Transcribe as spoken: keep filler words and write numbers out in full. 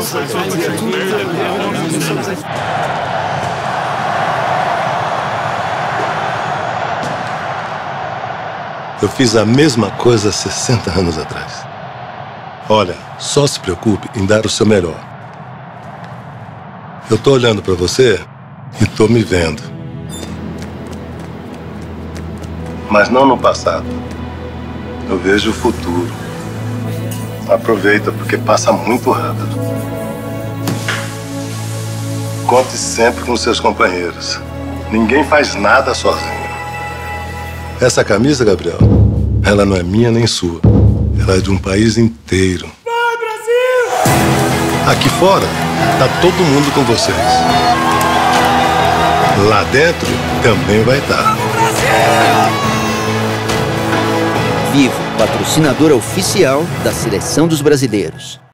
Eu fiz a mesma coisa há sessenta anos atrás. Olha, só se preocupe em dar o seu melhor. Eu tô olhando pra você e tô me vendo. Mas não no passado. Eu vejo o futuro. Aproveita, porque passa muito rápido. Conte sempre com seus companheiros. Ninguém faz nada sozinho. Essa camisa, Gabriel, ela não é minha nem sua. Ela é de um país inteiro. Vai, Brasil! Aqui fora, tá todo mundo com vocês. Lá dentro, também vai estar. Vivo, patrocinadora oficial da Seleção dos Brasileiros.